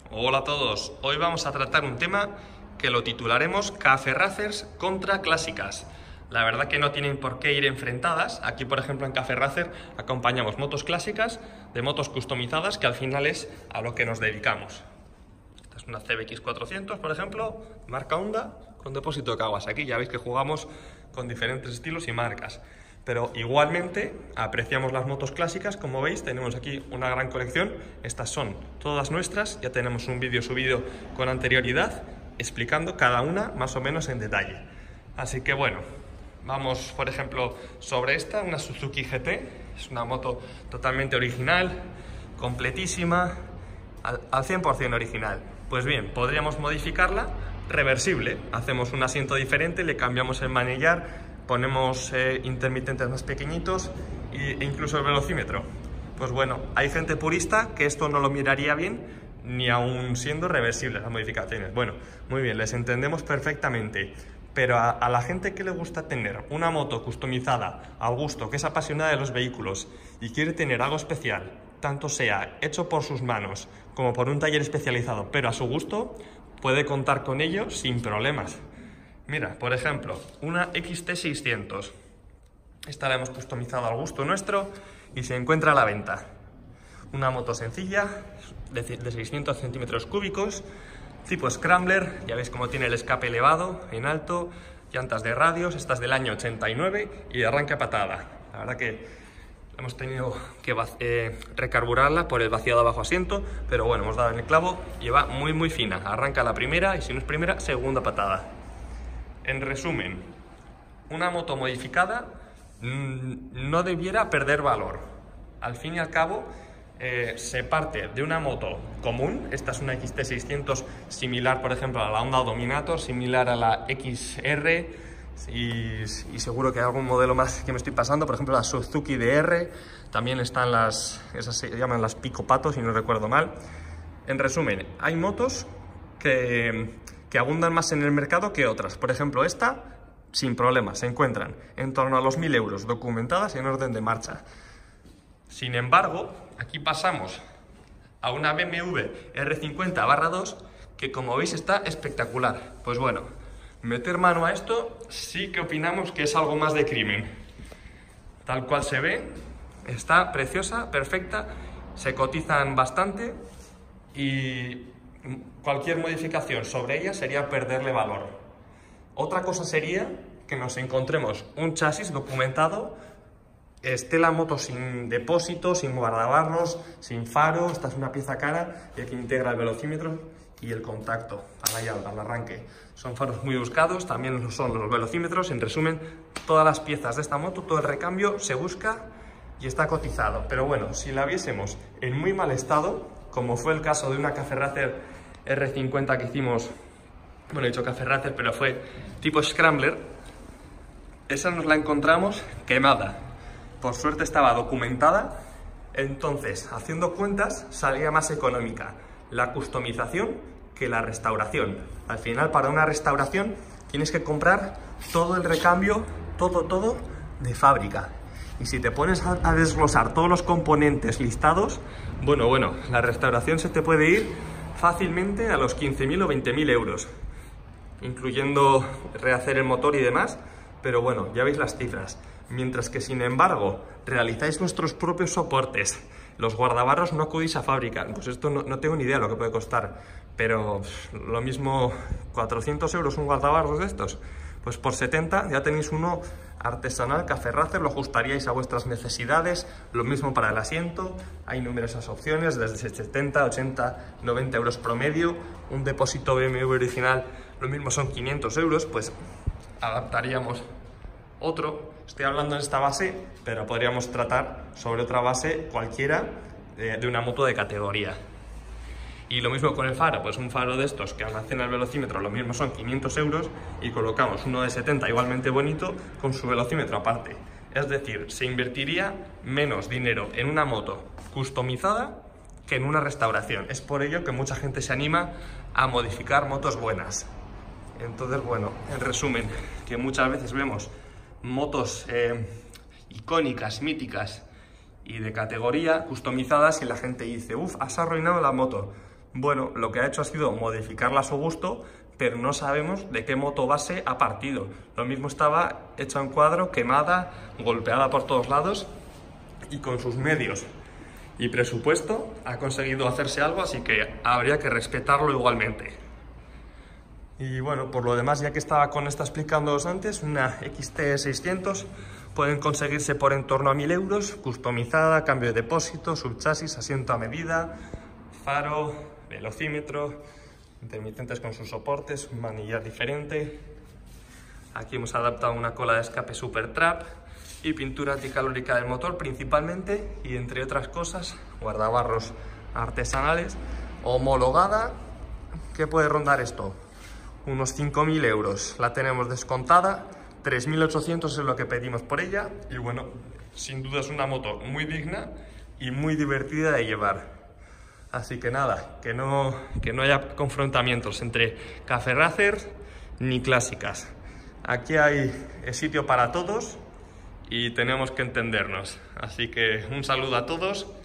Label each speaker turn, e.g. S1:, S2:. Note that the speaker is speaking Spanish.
S1: Hola a todos, hoy vamos a tratar un tema que lo titularemos Cafe Racers contra clásicas. La verdad que no tienen por qué ir enfrentadas. Aquí, por ejemplo, en Cafe Racer acompañamos motos clásicas de motos customizadas, que al final es a lo que nos dedicamos. Esta es una CBX 400, por ejemplo, marca Honda, con depósito de Kawasaki. Ya veis que jugamos con diferentes estilos y marcas. Pero igualmente apreciamos las motos clásicas. Como veis, tenemos aquí una gran colección. Estas son todas nuestras. Ya tenemos un vídeo subido con anterioridad explicando cada una más o menos en detalle. Así que bueno, vamos por ejemplo sobre esta, una Suzuki GT. Es una moto totalmente original, completísima, al 100% original. Pues bien, podríamos modificarla reversible. Hacemos un asiento diferente, le cambiamos el manillar, ponemos intermitentes más pequeñitos e incluso el velocímetro. Pues bueno, hay gente purista que esto no lo miraría bien, ni aún siendo reversibles las modificaciones. Bueno, muy bien, les entendemos perfectamente. Pero a la gente que le gusta tener una moto customizada al gusto, que es apasionada de los vehículos y quiere tener algo especial, tanto sea hecho por sus manos como por un taller especializado, pero a su gusto, puede contar con ello sin problemas. Mira, por ejemplo, una XT600. Esta la hemos customizado al gusto nuestro y se encuentra a la venta. Una moto sencilla, de 600 centímetros cúbicos, tipo Scrambler. Ya veis cómo tiene el escape elevado, en alto, llantas de radios. Esta es del año 89 y de arranque a patada. La verdad que hemos tenido que recarburarla por el vaciado bajo asiento, pero bueno, hemos dado en el clavo y va muy fina. Arranca la primera y si no es primera, segunda patada. En resumen, una moto modificada no debiera perder valor. Al fin y al cabo, se parte de una moto común. Esta es una XT600 similar, por ejemplo, a la Honda Dominator, similar a la XR y seguro que hay algún modelo más que me estoy pasando, por ejemplo la Suzuki DR. También están esas se llaman las Pico Pato, si no recuerdo mal. En resumen, hay motos que abundan más en el mercado que otras. Por ejemplo, esta, sin problemas, se encuentran en torno a los 1000 euros, documentadas en orden de marcha. Sin embargo, aquí pasamos a una BMW R50/2 que, como veis, está espectacular. Pues bueno, meter mano a esto sí que opinamos que es algo más de crimen. Tal cual se ve, está preciosa, perfecta, se cotizan bastante y cualquier modificación sobre ella sería perderle valor. Otra cosa sería que nos encontremos un chasis documentado, esté la moto sin depósito, sin guardabarros, sin faro. Esta es una pieza cara y que integra el velocímetro y el contacto al arranque. Son faros muy buscados, también lo son los velocímetros. En resumen, todas las piezas de esta moto, todo el recambio se busca y está cotizado. Pero bueno, si la viésemos en muy mal estado, como fue el caso de una Cafe Racer R50 que hicimos, bueno, he dicho Cafe Racer, pero fue tipo Scrambler, esa nos la encontramos quemada. Por suerte estaba documentada, entonces, haciendo cuentas, salía más económica la customización que la restauración. Al final, para una restauración, tienes que comprar todo el recambio, todo de fábrica. Y si te pones a desglosar todos los componentes listados, bueno, la restauración se te puede ir fácilmente a los 15.000 o 20.000 euros, incluyendo rehacer el motor y demás, pero bueno, ya veis las cifras. Mientras que, sin embargo, realizáis vuestros propios soportes, los guardabarros, no acudís a fábrica. Pues esto no tengo ni idea de lo que puede costar, pero lo mismo, 400 euros un guardabarros de estos. Pues por 70 ya tenéis uno artesanal, Cafe Racer, lo ajustaríais a vuestras necesidades. Lo mismo para el asiento, hay numerosas opciones, desde 70, 80, 90 euros promedio. Un depósito BMW original, lo mismo son 500 euros, pues adaptaríamos otro. Estoy hablando en esta base, pero podríamos tratar sobre otra base cualquiera de una moto de categoría. Y lo mismo con el faro, pues un faro de estos que almacena el velocímetro, lo mismo son 500 euros y colocamos uno de 70 igualmente bonito con su velocímetro aparte. Es decir, se invertiría menos dinero en una moto customizada que en una restauración. Es por ello que mucha gente se anima a modificar motos buenas. Entonces, bueno, en resumen, que muchas veces vemos motos icónicas, míticas y de categoría customizadas y la gente dice, uff, has arruinado la moto. Bueno, lo que ha hecho ha sido modificarla a su gusto, pero no sabemos de qué moto base ha partido. Lo mismo estaba hecha en cuadro, quemada, golpeada por todos lados y con sus medios y presupuesto ha conseguido hacerse algo, así que habría que respetarlo igualmente. Y bueno, por lo demás, ya que estaba con esta explicándoos antes, una XT600 pueden conseguirse por en torno a 1000 euros, customizada, cambio de depósito, subchasis, asiento a medida, faro, velocímetro, intermitentes con sus soportes, un manillar diferente. Aquí hemos adaptado una cola de escape Super Trap y pintura anticalórica del motor principalmente, y entre otras cosas, guardabarros artesanales, homologada. ¿Qué puede rondar esto? Unos 5.000 euros. La tenemos descontada, 3.800 es lo que pedimos por ella, y bueno, sin duda es una moto muy digna y muy divertida de llevar. Así que nada, que no haya confrontamientos entre Cafe Racer ni clásicas. Aquí hay sitio para todos y tenemos que entendernos. Así que un saludo a todos